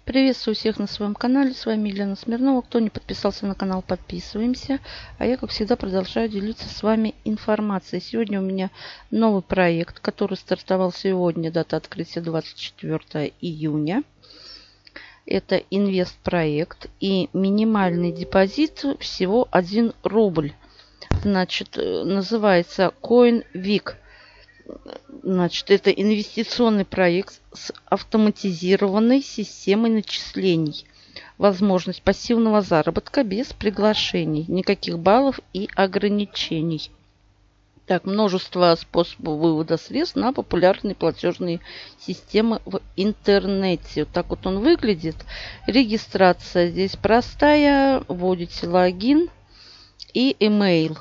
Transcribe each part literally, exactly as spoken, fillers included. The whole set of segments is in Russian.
Приветствую всех на своем канале. С вами Елена Смирнова. Кто не подписался на канал, подписываемся. А я, как всегда, продолжаю делиться с вами информацией. Сегодня у меня новый проект, который стартовал сегодня. Дата открытия двадцать четвёртое июня. Это инвест-проект. И минимальный депозит всего один рубль. Значит, называется CoinVik. Значит, это инвестиционный проект с автоматизированной системой начислений. Возможность пассивного заработка без приглашений, никаких баллов и ограничений. Так, множество способов вывода средств на популярные платежные системы в интернете. Вот так вот он выглядит. Регистрация здесь простая. Вводите логин и имейл.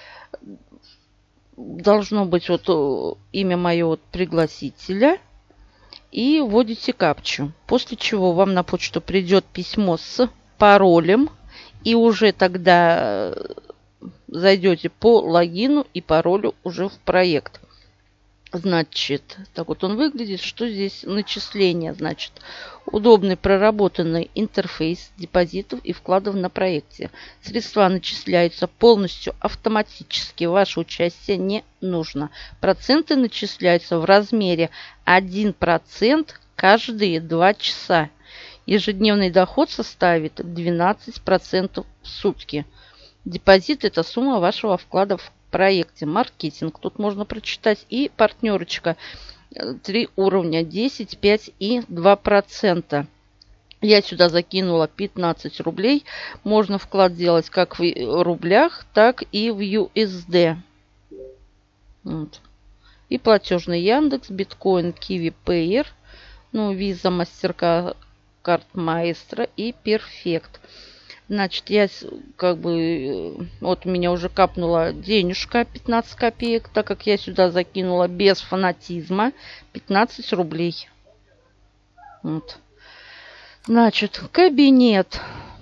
Должно быть вот имя мое от пригласителя. И вводите капчу. После чего вам на почту придет письмо с паролем. И уже тогда зайдете по логину и паролю уже в проект. Значит, так вот он выглядит. Что здесь начисление? Значит, удобный проработанный интерфейс депозитов и вкладов на проекте. Средства начисляются полностью автоматически. Ваше участие не нужно. Проценты начисляются в размере один процент каждые два часа. Ежедневный доход составит двенадцать процентов в сутки. Депозит – это сумма вашего вклада в проекте. Маркетинг. Тут можно прочитать. И партнерочка. Три уровня. десять, пять и два процента. Я сюда закинула пятнадцать рублей. Можно вклад делать как в рублях, так и в ю эс ди. Вот. И платежный Яндекс, Биткоин, Киви, Payer. Ну, Visa, MasterCard, Maestro и Perfect. Значит, я как бы, вот у меня уже капнула денежка пятнадцать копеек, так как я сюда закинула без фанатизма пятнадцать рублей. Вот. Значит, кабинет.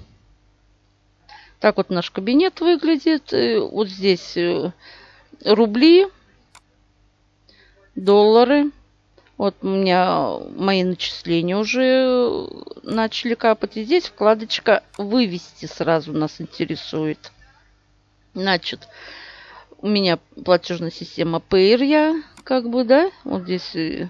Так вот наш кабинет выглядит. Вот здесь рубли, доллары. Вот у меня мои начисления уже начали капать. И здесь вкладочка «Вывести» сразу нас интересует. Значит, у меня платежная система Payer, я как бы, да, вот здесь. И,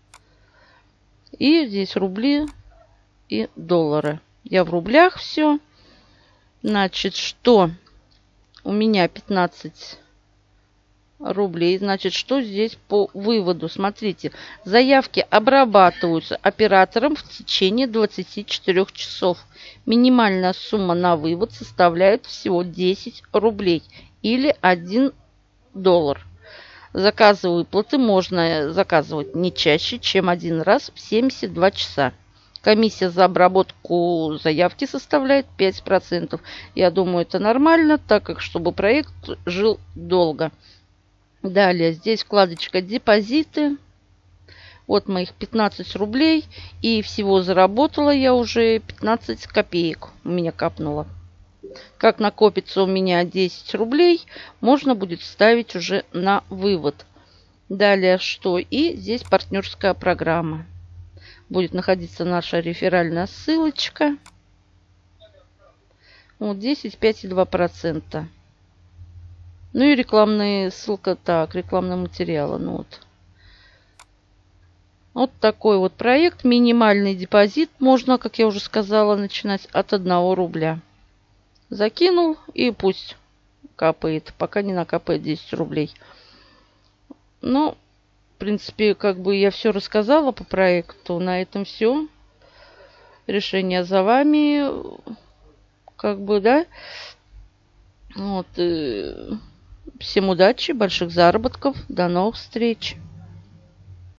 и здесь рубли и доллары. Я в рублях все. Значит, что у меня пятнадцать рублей. Значит, что здесь по выводу? Смотрите, заявки обрабатываются оператором в течение двадцати четырёх часов. Минимальная сумма на вывод составляет всего десять рублей или один доллар. Заказ выплаты можно заказывать не чаще, чем один раз в семьдесят два часа. Комиссия за обработку заявки составляет пять процентов. Я думаю, это нормально, так как чтобы проект жил долго. Далее здесь вкладочка «Депозиты». Вот моих пятнадцать рублей. И всего заработала я уже пятнадцать копеек. У меня капнуло. Как накопится у меня десять рублей, можно будет ставить уже на вывод. Далее что? И здесь партнерская программа. Будет находиться наша реферальная ссылочка. Вот десять, пять и два процента. Ну и рекламная ссылка, так, рекламные материалы. Ну вот. Вот такой вот проект. Минимальный депозит можно, как я уже сказала, начинать от одного рубля. Закинул и пусть капает, пока не накапает десять рублей. Ну, в принципе, как бы я все рассказала по проекту. На этом все. Решение за вами. Как бы, да. Вот. Всем удачи, больших заработков. До новых встреч.